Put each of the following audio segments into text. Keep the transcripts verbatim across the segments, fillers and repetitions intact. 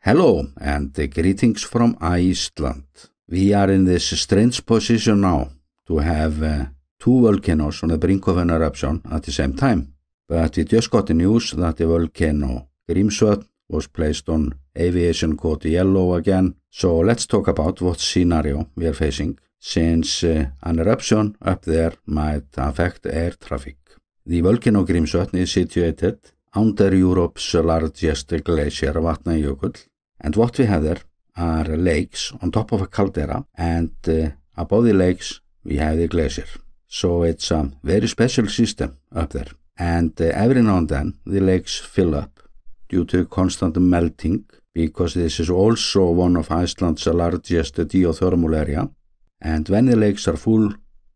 Hello and greetings from Iceland. We are in this strange position now to have uh, two volcanoes on the brink of an eruption at the same time. But we just got the news that the volcano Grímsvotn was placed on aviation code yellow again. So let's talk about what scenario we are facing, since uh, an eruption up there might affect air traffic. The volcano Grímsvotn is situated under Europe's largest glacier, Vatnajökull. And what we have there are lakes on top of a caldera, and uh, above the lakes we have the glacier. So it's a very special system up there. And uh, every now and then the lakes fill up due to constant melting, because this is also one of Iceland's largest geothermal area. And when the lakes are full,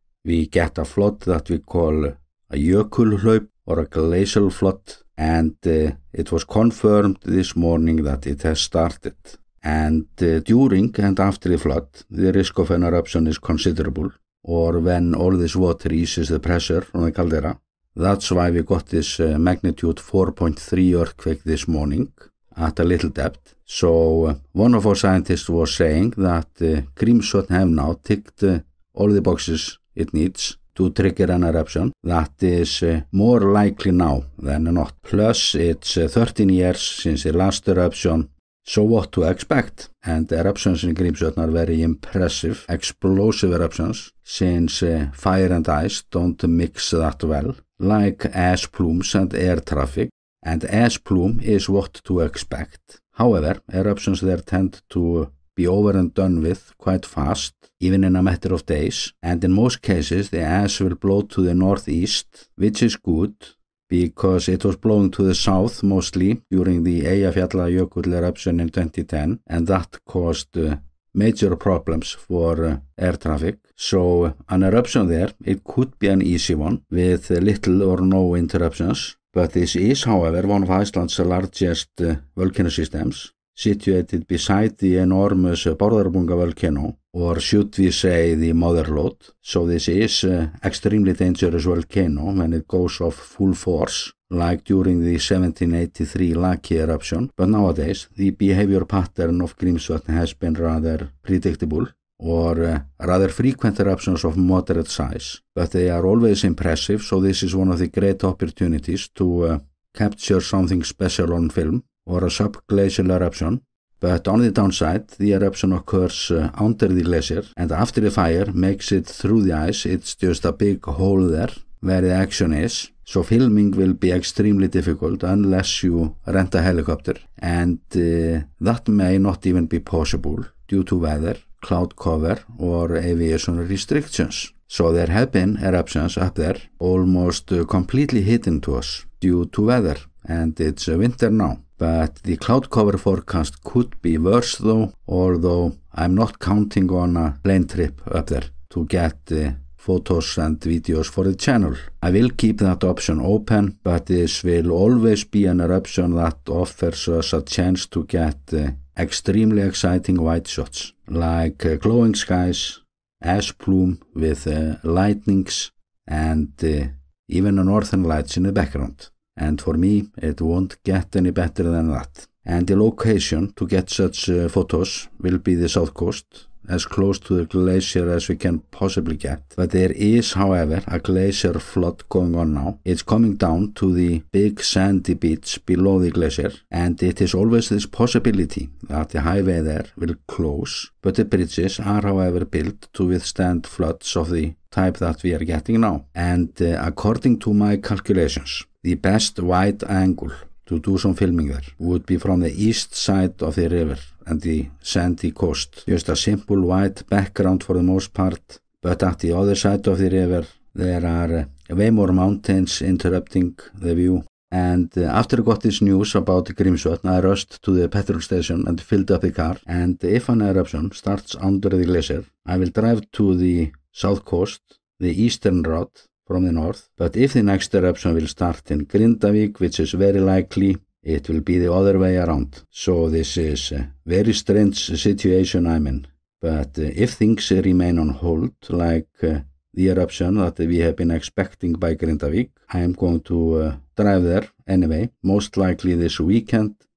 we get a flood that we call a jokulhlaup or a glacial flood. And uh, it was confirmed this morning that it has started. And uh, during and after the flood, the risk of an eruption is considerable, or when all this water eases the pressure from the caldera. That's why we got this uh, magnitude four point three earthquake this morning at a little depth. So uh, one of our scientists was saying that uh, Grímsvotn have now ticked uh, all the boxes it needs to trigger an eruption. That is uh, more likely now than not. Plus, it's uh, thirteen years since the last eruption, so what to expect? And eruptions in Grímsvotn are very impressive, explosive eruptions, since uh, fire and ice don't mix that well, like ash plumes and air traffic. And ash plume is what to expect. However, eruptions there tend to be over and done with quite fast, even in a matter of days, and in most cases the ash will blow to the northeast, which is good, because it was blowing to the south mostly during the Eyjafjallajökull eruption in twenty ten, and that caused uh, major problems for uh, air traffic. So uh, an eruption there, it could be an easy one, with uh, little or no interruptions, but this is, however, one of Iceland's largest uh, volcano systems, situated beside the enormous Bárðarbunga volcano, or should we say the mother lode. So this is an extremely dangerous volcano when it goes off full force, like during the seventeen eighty-three Laki eruption. But nowadays, the behavior pattern of Grímsvotn has been rather predictable, or uh, rather frequent eruptions of moderate size. But they are always impressive, so this is one of the great opportunities to uh, capture something special on film, or a subglacial eruption. But on the downside, the eruption occurs uh, under the glacier, and after the fire makes it through the ice, it's just a big hole there where the action is. So filming will be extremely difficult unless you rent a helicopter, and uh, that may not even be possible due to weather, cloud cover, or aviation restrictions. So there have been eruptions up there almost uh, completely hidden to us due to weather, and it's uh, winter now. But the cloud cover forecast could be worse though, although I'm not counting on a plane trip up there to get uh, photos and videos for the channel. I will keep that option open, but this will always be an eruption that offers us a chance to get uh, extremely exciting white shots, like uh, glowing skies, ash plume with uh, lightnings, and uh, even a northern lights in the background. And for me, it won't get any better than that. And the location to get such uh, photos will be the south coast, as close to the glacier as we can possibly get. But there is, however, a glacier flood going on now. It's coming down to the big sandy beach below the glacier, and it is always this possibility that the highway there will close. But the bridges are, however, built to withstand floods of the type that we are getting now. And uh, according to my calculations, the best wide angle to do some filming there would be from the east side of the river and the sandy coast. Just a simple white background for the most part, but at the other side of the river there are uh, way more mountains interrupting the view. And uh, after I got this news about Grímsvotn, I rushed to the petrol station and filled up the car. And if an eruption starts under the glacier, I will drive to the south coast, the eastern route from the north. But if the next eruption will start in Grindavik, which is very likely, it will be the other way around. So this is a very strange situation I'm in. But uh, if things remain on hold, like uh, the eruption that we have been expecting by Grindavik, I am going to uh, drive there anyway, most likely this weekend,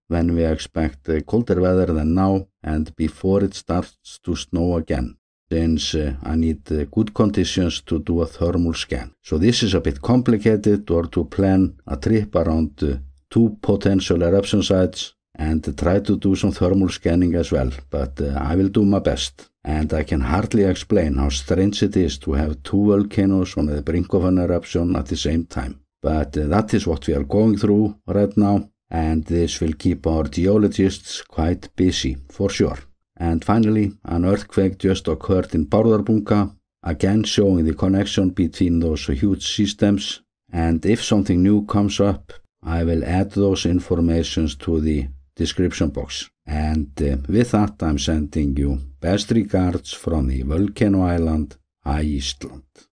when we expect uh, colder weather than now and before it starts to snow again, since uh, I need uh, good conditions to do a thermal scan. So this is a bit complicated, or to plan a trip around uh, two potential eruption sites and uh, try to do some thermal scanning as well, but uh, I will do my best. And I can hardly explain how strange it is to have two volcanoes on the brink of an eruption at the same time. But uh, that is what we are going through right now, and this will keep our geologists quite busy, for sure. And finally, an earthquake just occurred in Bárðarbunga, again showing the connection between those huge systems, and if something new comes up, I will add those informations to the description box. And uh, with that, I'm sending you best regards from the volcano island, Iceland.